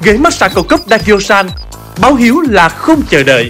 ghế massage cao cấp Dakiosan, báo hiếu là không chờ đợi.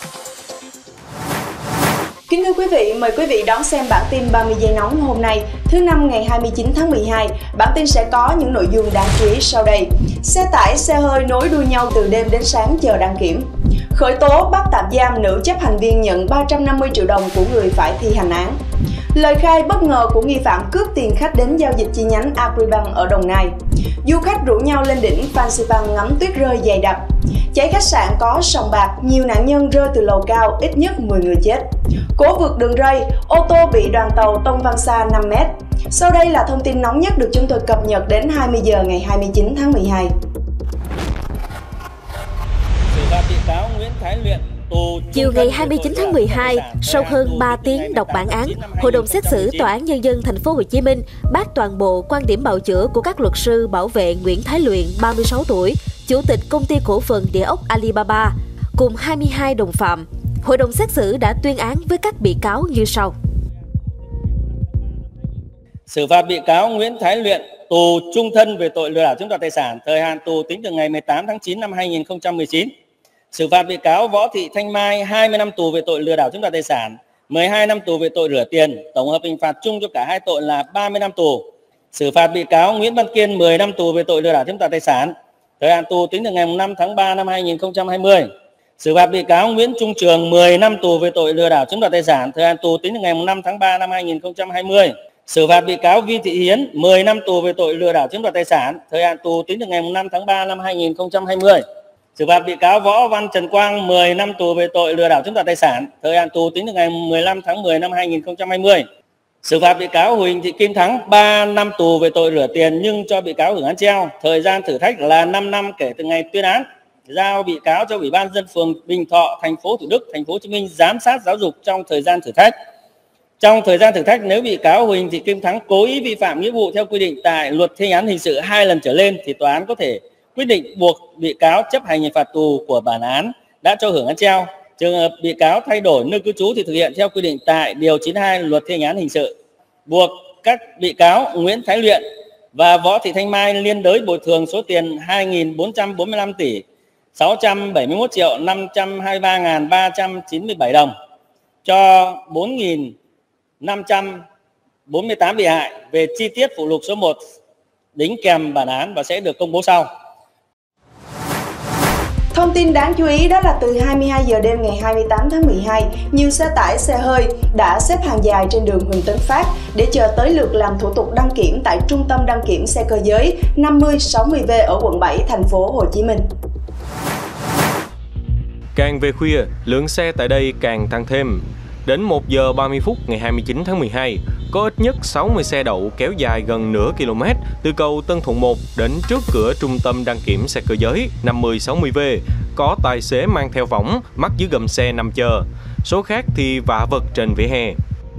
Kính thưa quý vị, mời quý vị đón xem bản tin 30 giây nóng hôm nay, thứ Năm ngày 29 tháng 12. Bản tin sẽ có những nội dung đáng chú ý sau đây. Xe tải, xe hơi nối đuôi nhau từ đêm đến sáng chờ đăng kiểm. Khởi tố bắt tạm giam nữ chấp hành viên nhận 350 triệu đồng của người phải thi hành án. Lời khai bất ngờ của nghi phạm cướp tiền khách đến giao dịch chi nhánh Agribank ở Đồng Nai. Du khách rủ nhau lên đỉnh Phan Xipang ngắm tuyết rơi dày đặc. Cháy khách sạn có sòng bạc, nhiều nạn nhân rơi từ lầu cao, ít nhất 10 người chết. Cố vượt đường ray, ô tô bị đoàn tàu tông văng xa 5 mét. Sau đây là thông tin nóng nhất được chúng tôi cập nhật đến 20 giờ ngày 29 tháng 12. Chiều ngày 29 tháng 12, sau hơn 3 tiếng đọc bản án, Hội đồng xét xử Tòa án Nhân dân Thành phố Hồ Chí Minh bác toàn bộ quan điểm bào chữa của các luật sư bảo vệ Nguyễn Thái Luyện, 36 tuổi, chủ tịch công ty cổ phần địa ốc Alibaba, cùng 22 đồng phạm. Hội đồng xét xử đã tuyên án với các bị cáo như sau. Xử phạt bị cáo Nguyễn Thái Luyện tù chung thân về tội lừa đảo chiếm đoạt tài sản, thời hạn tù tính từ ngày 18 tháng 9 năm 2019. Xử phạt bị cáo Võ Thị Thanh Mai 20 năm tù về tội lừa đảo chiếm đoạt tài sản, 12 năm tù về tội rửa tiền, tổng hợp hình phạt chung cho cả hai tội là 30 năm tù. Xử phạt bị cáo Nguyễn Văn Kiên 10 năm tù về tội lừa đảo chiếm đoạt tài sản, thời hạn tù tính từ ngày 5 tháng 3 năm 2020. Xử phạt bị cáo Nguyễn Trung Trường 10 năm tù về tội lừa đảo chiếm đoạt tài sản, thời hạn tù tính từ ngày 5 tháng 3 năm 2020. Xử phạt bị cáo Vi Thị Hiến 10 năm tù về tội lừa đảo chiếm đoạt tài sản, thời hạn tù tính từ ngày 5 tháng 3 năm 2020. Xử phạt bị cáo Võ Văn Trần Quang 10 năm tù về tội lừa đảo chiếm đoạt tài sản, thời hạn tù tính từ ngày 15 tháng 10 năm 2020. Xử phạt bị cáo Huỳnh Thị Kim Thắng 3 năm tù về tội rửa tiền nhưng cho bị cáo hưởng án treo, thời gian thử thách là 5 năm kể từ ngày tuyên án. Giao bị cáo cho Ủy ban nhân dân phường Bình Thọ, thành phố Thủ Đức, thành phố Hồ Chí Minh giám sát giáo dục trong thời gian thử thách. Trong thời gian thử thách, nếu bị cáo Huỳnh Thị Kim Thắng cố ý vi phạm nghĩa vụ theo quy định tại Luật Thi hành án hình sự 2 lần trở lên thì tòa án có thể quyết định buộc bị cáo chấp hành hình phạt tù của bản án đã cho hưởng án treo. Trường hợp bị cáo thay đổi nơi cư trú thì thực hiện theo quy định tại điều 92 Luật Thi hành án hình sự. Buộc các bị cáo Nguyễn Thái Luyện và Võ Thị Thanh Mai liên đới bồi thường số tiền 2.445 tỷ 671 triệu 523.397 đồng cho 4.548 bị hại. Về chi tiết phụ lục số 1 đính kèm bản án và sẽ được công bố sau. Thông tin đáng chú ý đó là từ 22 giờ đêm ngày 28 tháng 12, nhiều xe tải, xe hơi đã xếp hàng dài trên đường Huỳnh Tấn Phát để chờ tới lượt làm thủ tục đăng kiểm tại Trung tâm đăng kiểm xe cơ giới 5060V ở quận 7, thành phố Hồ Chí Minh. Càng về khuya, lượng xe tại đây càng tăng thêm. Đến 1 giờ 30 phút ngày 29 tháng 12, có ít nhất 60 xe đậu kéo dài gần nửa km từ cầu Tân Thuận 1 đến trước cửa Trung tâm đăng kiểm xe cơ giới 5060V. Có tài xế mang theo võng, mắc dưới gầm xe nằm chờ. Số khác thì vạ vật trên vỉa hè.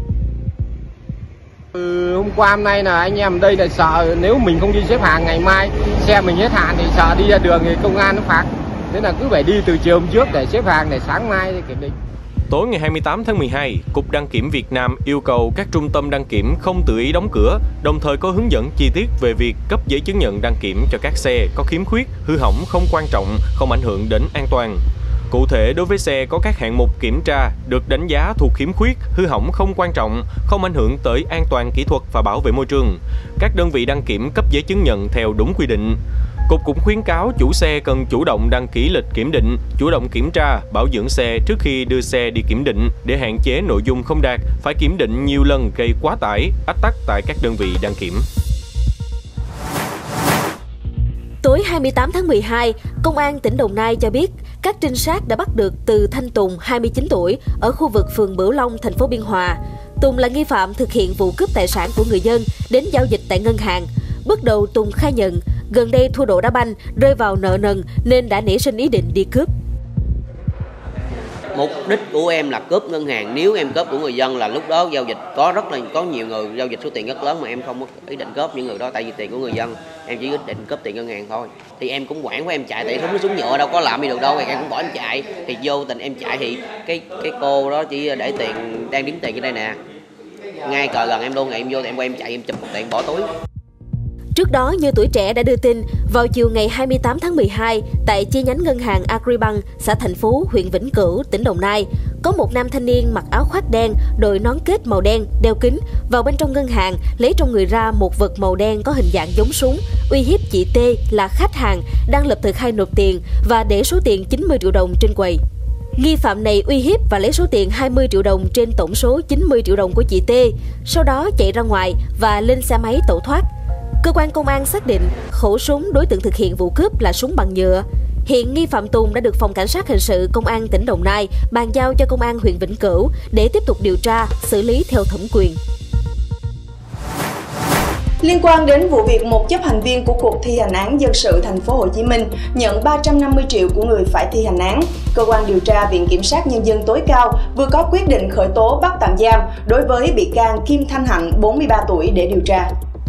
Hôm qua hôm nay là anh em đây là sợ nếu mình không đi xếp hàng ngày mai xe mình hết hạn thì sợ đi ra đường thì công an nó phạt. Thế là cứ phải đi từ chiều hôm trước để xếp hàng để sáng mai để kiểm định. Tối ngày 28 tháng 12, Cục Đăng kiểm Việt Nam yêu cầu các trung tâm đăng kiểm không tự ý đóng cửa, đồng thời có hướng dẫn chi tiết về việc cấp giấy chứng nhận đăng kiểm cho các xe có khiếm khuyết, hư hỏng không quan trọng, không ảnh hưởng đến an toàn. Cụ thể, đối với xe có các hạng mục kiểm tra được đánh giá thuộc khiếm khuyết, hư hỏng không quan trọng, không ảnh hưởng tới an toàn kỹ thuật và bảo vệ môi trường, các đơn vị đăng kiểm cấp giấy chứng nhận theo đúng quy định. Cục cũng khuyến cáo chủ xe cần chủ động đăng ký lịch kiểm định, chủ động kiểm tra, bảo dưỡng xe trước khi đưa xe đi kiểm định để hạn chế nội dung không đạt, phải kiểm định nhiều lần gây quá tải, ách tắc tại các đơn vị đăng kiểm. Tối 28 tháng 12, Công an tỉnh Đồng Nai cho biết các trinh sát đã bắt được Từ Thanh Tùng, 29 tuổi, ở khu vực phường Bửu Long, thành phố Biên Hòa. Tùng là nghi phạm thực hiện vụ cướp tài sản của người dân đến giao dịch tại ngân hàng. Bước đầu Tùng khai nhận gần đây thua độ đá banh, rơi vào nợ nần nên đã nảy sinh ý định đi cướp. Mục đích của em là cướp ngân hàng. Nếu em cướp của người dân là lúc đó giao dịch có nhiều người giao dịch số tiền rất lớn mà em không có ý định cướp những người đó, tại vì tiền của người dân, em chỉ ý định cướp tiền ngân hàng thôi. Thì em cũng quản của em chạy, tại nó súng nhựa đâu có làm gì được đâu, em cũng bỏ em chạy. Thì vô tình em chạy thì cái cô đó chỉ để tiền, đang đếm tiền trên đây nè, ngay cờ gần em luôn, em vô thì em quay em chạy, em chụp một tiền bỏ túi. Trước đó, như Tuổi Trẻ đã đưa tin, vào chiều ngày 28 tháng 12, tại chi nhánh ngân hàng Agribank, xã Thành Phú, huyện Vĩnh Cửu, tỉnh Đồng Nai, có một nam thanh niên mặc áo khoác đen, đội nón kết màu đen, đeo kính, vào bên trong ngân hàng, lấy trong người ra một vật màu đen có hình dạng giống súng, uy hiếp chị T là khách hàng đang lập tờ khai nộp tiền và để số tiền 90 triệu đồng trên quầy. Nghi phạm này uy hiếp và lấy số tiền 20 triệu đồng trên tổng số 90 triệu đồng của chị T, sau đó chạy ra ngoài và lên xe máy tẩu thoát. Cơ quan công an xác định khẩu súng đối tượng thực hiện vụ cướp là súng bằng nhựa. Hiện nghi phạm Tùng đã được Phòng Cảnh sát Hình sự Công an tỉnh Đồng Nai bàn giao cho Công an huyện Vĩnh Cửu để tiếp tục điều tra, xử lý theo thẩm quyền. Liên quan đến vụ việc một chấp hành viên của Cục Thi hành án dân sự Thành phố Hồ Chí Minh nhận 350 triệu của người phải thi hành án, cơ quan điều tra Viện Kiểm sát Nhân dân tối cao vừa có quyết định khởi tố bắt tạm giam đối với bị can Kim Thanh Hạnh, 43 tuổi để điều tra.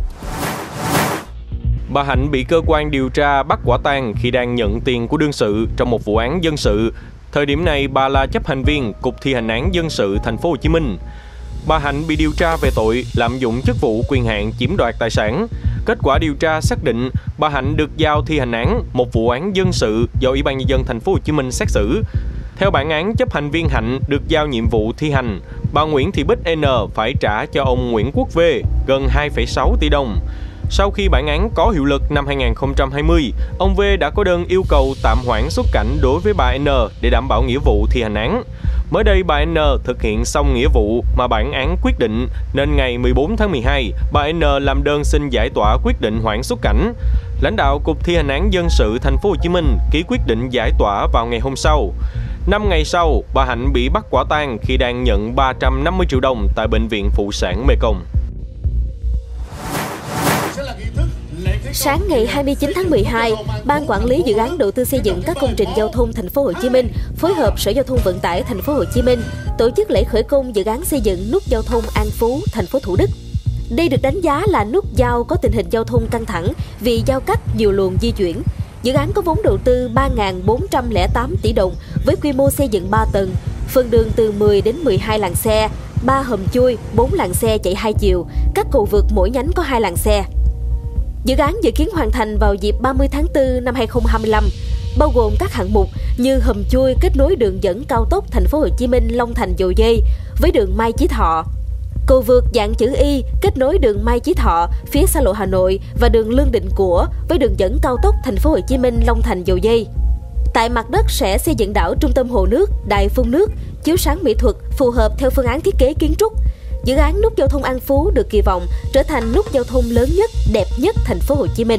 Bà Hạnh bị cơ quan điều tra bắt quả tang khi đang nhận tiền của đương sự trong một vụ án dân sự. Thời điểm này, bà là chấp hành viên Cục Thi hành án dân sự Thành phố Hồ Chí Minh. Bà Hạnh bị điều tra về tội lạm dụng chức vụ quyền hạn chiếm đoạt tài sản. Kết quả điều tra xác định bà Hạnh được giao thi hành án một vụ án dân sự do Ủy ban Nhân dân Thành phố Hồ Chí Minh xét xử. Theo bản án, chấp hành viên Hạnh được giao nhiệm vụ thi hành. Bà Nguyễn Thị Bích N phải trả cho ông Nguyễn Quốc V gần 2,6 tỷ đồng. Sau khi bản án có hiệu lực năm 2020, ông V đã có đơn yêu cầu tạm hoãn xuất cảnh đối với bà N để đảm bảo nghĩa vụ thi hành án. Mới đây, bà N thực hiện xong nghĩa vụ mà bản án quyết định, nên ngày 14 tháng 12, bà N làm đơn xin giải tỏa quyết định hoãn xuất cảnh. Lãnh đạo Cục Thi hành án dân sự Thành phố Hồ Chí Minh ký quyết định giải tỏa vào ngày hôm sau. 5 ngày sau, bà Hạnh bị bắt quả tang khi đang nhận 350 triệu đồng tại Bệnh viện Phụ sản Mekong. Sáng ngày 29 tháng 12, Ban Quản lý Dự án Đầu tư xây dựng các công trình giao thông Thành phố Hồ Chí Minh phối hợp Sở Giao thông Vận tải Thành phố Hồ Chí Minh tổ chức lễ khởi công dự án xây dựng nút giao thông An Phú, thành phố Thủ Đức. Đây được đánh giá là nút giao có tình hình giao thông căng thẳng vì giao cắt nhiều luồng di chuyển. Dự án có vốn đầu tư 3.408 tỷ đồng với quy mô xây dựng 3 tầng, phần đường từ 10 đến 12 làn xe, 3 hầm chui, 4 làn xe chạy 2 chiều, các cầu vượt mỗi nhánh có 2 làn xe. Dự án dự kiến hoàn thành vào dịp 30 tháng 4 năm 2025, bao gồm các hạng mục như hầm chui kết nối đường dẫn cao tốc Thành phố Hồ Chí Minh Long Thành Dầu Dây với đường Mai Chí Thọ, cầu vượt dạng chữ Y kết nối đường Mai Chí Thọ phía xa lộ Hà Nội và đường Lương Định Của với đường dẫn cao tốc Thành phố Hồ Chí Minh Long Thành Dầu Dây. Tại mặt đất sẽ xây dựng đảo trung tâm hồ nước, đài phun nước, chiếu sáng mỹ thuật phù hợp theo phương án thiết kế kiến trúc. Dự án nút giao thông An Phú được kỳ vọng trở thành nút giao thông lớn nhất, đẹp nhất Thành phố Hồ Chí Minh.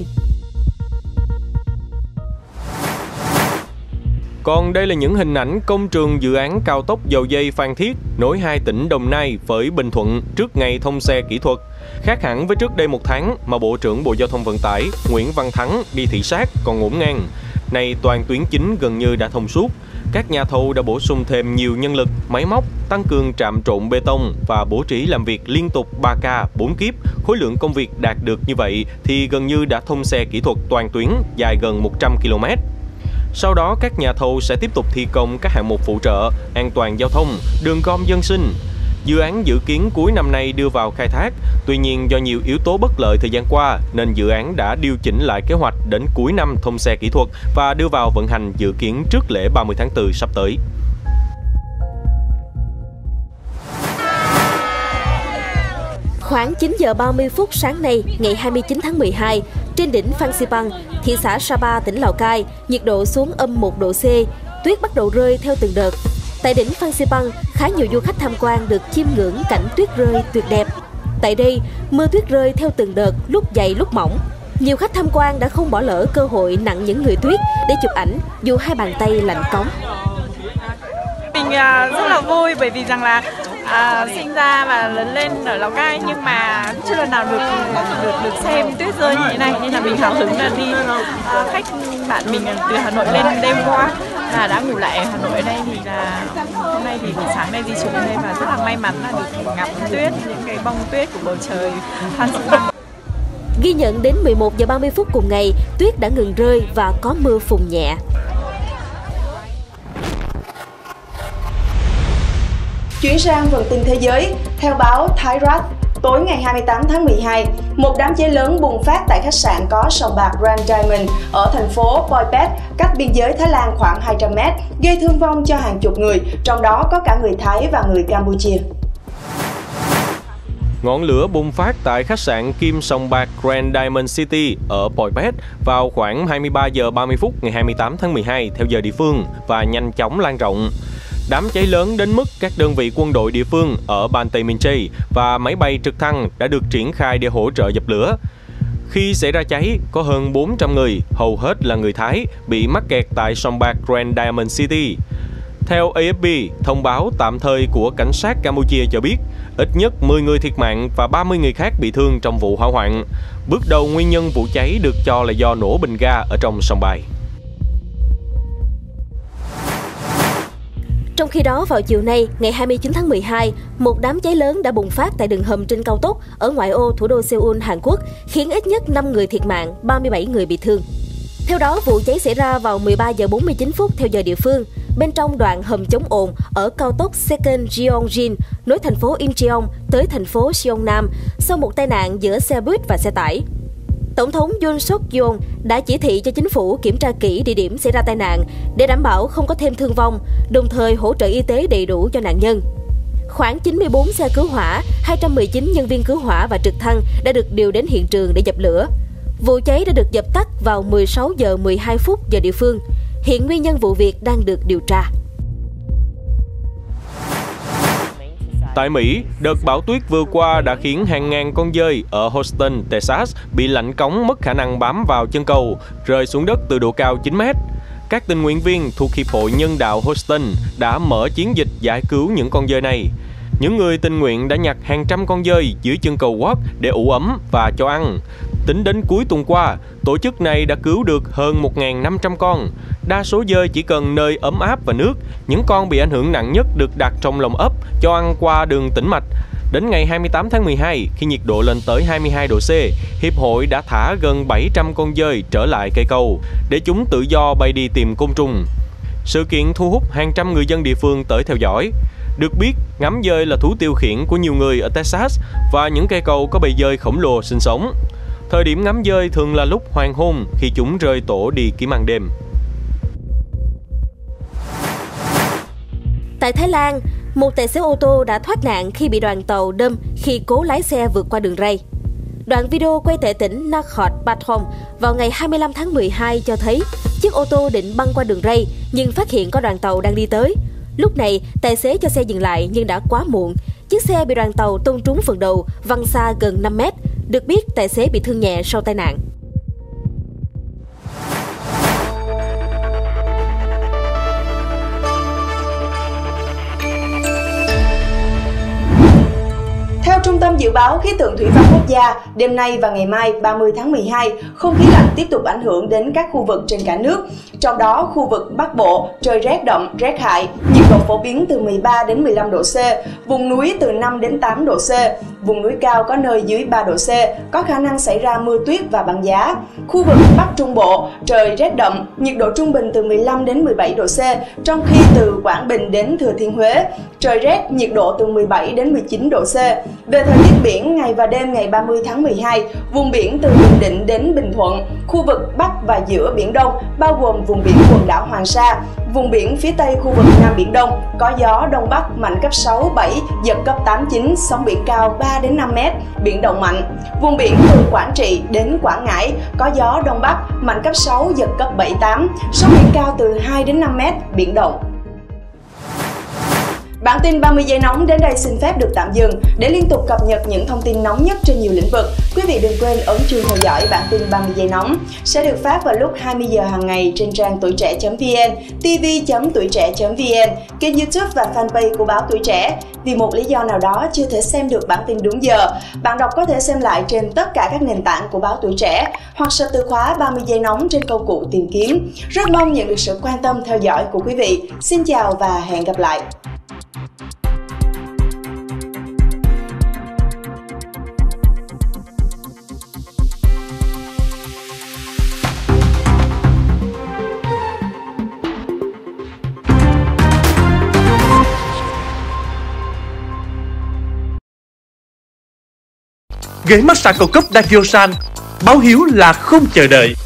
Còn đây là những hình ảnh công trường dự án cao tốc dầu dây Phan Thiết nối hai tỉnh Đồng Nai với Bình Thuận trước ngày thông xe kỹ thuật. Khác hẳn với trước đây 1 tháng mà Bộ trưởng Bộ Giao thông Vận tải Nguyễn Văn Thắng đi thị sát còn ngổn ngang. Nay toàn tuyến chính gần như đã thông suốt. Các nhà thầu đã bổ sung thêm nhiều nhân lực, máy móc, tăng cường trạm trộn bê tông và bố trí làm việc liên tục 3K, 4 kíp. Khối lượng công việc đạt được như vậy thì gần như đã thông xe kỹ thuật toàn tuyến dài gần 100 km. Sau đó, các nhà thầu sẽ tiếp tục thi công các hạng mục phụ trợ, an toàn giao thông, đường gom dân sinh. Dự án dự kiến cuối năm nay đưa vào khai thác, tuy nhiên do nhiều yếu tố bất lợi thời gian qua nên dự án đã điều chỉnh lại kế hoạch đến cuối năm thông xe kỹ thuật và đưa vào vận hành dự kiến trước lễ 30 tháng 4 sắp tới. Khoảng 9 giờ 30 phút sáng nay, ngày 29 tháng 12, trên đỉnh Phan Xipang, thị xã Sapa, tỉnh Lào Cai, nhiệt độ xuống âm 1 độ C, tuyết bắt đầu rơi theo từng đợt. Tại đỉnh Phan Xipang, khá nhiều du khách tham quan được chiêm ngưỡng cảnh tuyết rơi tuyệt đẹp. Tại đây, mưa tuyết rơi theo từng đợt, lúc dày lúc mỏng. Nhiều khách tham quan đã không bỏ lỡ cơ hội nặng những người tuyết để chụp ảnh dù hai bàn tay lạnh cóng. Mình rất là vui bởi vì rằng là sinh ra và lớn lên ở Lào Cai nhưng mà chưa lần nào được xem tuyết rơi như thế này, nên là mình hào hứng là đi. Khách bạn mình từ Hà Nội lên đêm qua là đã ngủ lại ở Hà Nội ở đây, thì là hôm nay thì buổi sáng nay di chuyển lên đây và rất là may mắn là được ngắm tuyết, những cái bông tuyết của bầu trời Phan Xipang. Ghi nhận đến 11 giờ 30 phút cùng ngày, tuyết đã ngừng rơi và có mưa phùn nhẹ. Chuyển sang phần tin thế giới, theo báo Thái Rat, tối ngày 28 tháng 12, một đám cháy lớn bùng phát tại khách sạn có sòng bạc Grand Diamond ở thành phố Phnom Penh, cách biên giới Thái Lan khoảng 200 m, gây thương vong cho hàng chục người, trong đó có cả người Thái và người Campuchia. Ngọn lửa bùng phát tại khách sạn Kim Sòng Bạc Grand Diamond City ở Phnom Penh vào khoảng 23 giờ 30 phút ngày 28 tháng 12 theo giờ địa phương và nhanh chóng lan rộng. Đám cháy lớn đến mức các đơn vị quân đội địa phương ở Banteay Meanchey và máy bay trực thăng đã được triển khai để hỗ trợ dập lửa. Khi xảy ra cháy, có hơn 400 người, hầu hết là người Thái, bị mắc kẹt tại sòng bạc Grand Diamond City. Theo AFP, thông báo tạm thời của cảnh sát Campuchia cho biết, ít nhất 10 người thiệt mạng và 30 người khác bị thương trong vụ hỏa hoạn. Bước đầu nguyên nhân vụ cháy được cho là do nổ bình ga ở trong sòng bài. Trong khi đó, vào chiều nay, ngày 29 tháng 12, một đám cháy lớn đã bùng phát tại đường hầm trên cao tốc ở ngoại ô thủ đô Seoul, Hàn Quốc, khiến ít nhất 5 người thiệt mạng, 37 người bị thương. Theo đó, vụ cháy xảy ra vào 13 giờ 49 phút theo giờ địa phương, bên trong đoạn hầm chống ồn ở cao tốc Second Gyeongjin, nối thành phố Incheon tới thành phố Seongnam sau một tai nạn giữa xe buýt và xe tải. Tổng thống Yoon Suk Yeol đã chỉ thị cho chính phủ kiểm tra kỹ địa điểm xảy ra tai nạn để đảm bảo không có thêm thương vong, đồng thời hỗ trợ y tế đầy đủ cho nạn nhân. Khoảng 94 xe cứu hỏa, 219 nhân viên cứu hỏa và trực thăng đã được điều đến hiện trường để dập lửa. Vụ cháy đã được dập tắt vào 16 giờ 12 phút giờ địa phương. Hiện nguyên nhân vụ việc đang được điều tra. Tại Mỹ, đợt bão tuyết vừa qua đã khiến hàng ngàn con dơi ở Houston, Texas bị lạnh cống mất khả năng bám vào chân cầu, rơi xuống đất từ độ cao 9 mét. Các tình nguyện viên thuộc Hiệp hội Nhân đạo Houston đã mở chiến dịch giải cứu những con dơi này. Những người tình nguyện đã nhặt hàng trăm con dơi dưới chân cầu Watt để ủ ấm và cho ăn. Tính đến cuối tuần qua, tổ chức này đã cứu được hơn 1.500 con. Đa số dơi chỉ cần nơi ấm áp và nước. Những con bị ảnh hưởng nặng nhất được đặt trong lồng ấp, cho ăn qua đường tĩnh mạch. Đến ngày 28 tháng 12, khi nhiệt độ lên tới 22 độ C, Hiệp hội đã thả gần 700 con dơi trở lại cây cầu, để chúng tự do bay đi tìm côn trùng. Sự kiện thu hút hàng trăm người dân địa phương tới theo dõi. Được biết, ngắm dơi là thú tiêu khiển của nhiều người ở Texas và những cây cầu có bầy dơi khổng lồ sinh sống. Thời điểm ngắm dơi thường là lúc hoàng hôn khi chúng rơi tổ đi kiếm ăn đêm. Tại Thái Lan, một tài xế ô tô đã thoát nạn khi bị đoàn tàu đâm khi cố lái xe vượt qua đường ray. Đoạn video quay tại tỉnh Nakhon Pathom vào ngày 25 tháng 12 cho thấy chiếc ô tô định băng qua đường ray nhưng phát hiện có đoàn tàu đang đi tới. Lúc này, tài xế cho xe dừng lại nhưng đã quá muộn. Chiếc xe bị đoàn tàu tông trúng phần đầu, văng xa gần 5 mét. Được biết, tài xế bị thương nhẹ sau tai nạn. Theo Trung tâm Dự báo Khí tượng Thủy văn Quốc gia, đêm nay và ngày mai 30 tháng 12, không khí lạnh tiếp tục ảnh hưởng đến các khu vực trên cả nước. Trong đó, khu vực Bắc Bộ trời rét đậm, rét hại, nhiệt độ phổ biến từ 13 đến 15 độ C, vùng núi từ 5 đến 8 độ C, vùng núi cao có nơi dưới 3 độ C, có khả năng xảy ra mưa tuyết và băng giá. Khu vực Bắc Trung Bộ trời rét đậm, nhiệt độ trung bình từ 15 đến 17 độ C, trong khi từ Quảng Bình đến Thừa Thiên Huế trời rét, nhiệt độ từ 17 đến 19 độ C. Về thời tiết biển, ngày và đêm ngày 30 tháng 12, vùng biển từ Bình Định đến Bình Thuận, khu vực Bắc và giữa Biển Đông, bao gồm vùng biển quần đảo Hoàng Sa, vùng biển phía Tây khu vực Nam Biển Đông, có gió Đông Bắc mạnh cấp 6, 7, giật cấp 8, 9, sóng biển cao 3 đến 5 mét, biển động mạnh. Vùng biển từ Quảng Trị đến Quảng Ngãi, có gió Đông Bắc mạnh cấp 6, giật cấp 7, 8, sóng biển cao từ 2 đến 5 mét, biển động. Bản tin 30 giây nóng đến đây xin phép được tạm dừng. Để liên tục cập nhật những thông tin nóng nhất trên nhiều lĩnh vực, quý vị đừng quên ấn chuông theo dõi bản tin 30 giây nóng sẽ được phát vào lúc 20 giờ hàng ngày trên trang tuổi trẻ.vn, tv.tuổi trẻ.vn, kênh YouTube và fanpage của báo Tuổi Trẻ. Vì một lý do nào đó chưa thể xem được bản tin đúng giờ, bạn đọc có thể xem lại trên tất cả các nền tảng của báo Tuổi Trẻ hoặc search từ khóa 30 giây nóng trên công cụ tìm kiếm. Rất mong nhận được sự quan tâm theo dõi của quý vị. Xin chào và hẹn gặp lại. ghế massage cao cấp Dakiosan. Báo hiếu là không chờ đợi.